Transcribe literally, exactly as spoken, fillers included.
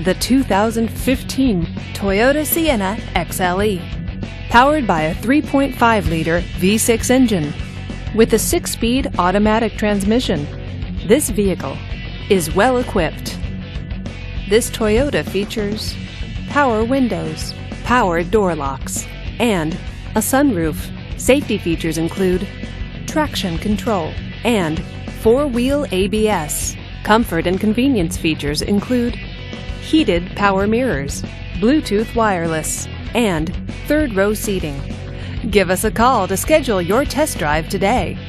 the two thousand fifteen Toyota Sienna X L E. Powered by a three point five liter V six engine with a six-speed automatic transmission, this vehicle is well equipped. This Toyota features power windows, power door locks, and a sunroof. Safety features include traction control and four-wheel A B S. Comfort and convenience features include heated power mirrors, Bluetooth wireless, and third row seating. Give us a call to schedule your test drive today.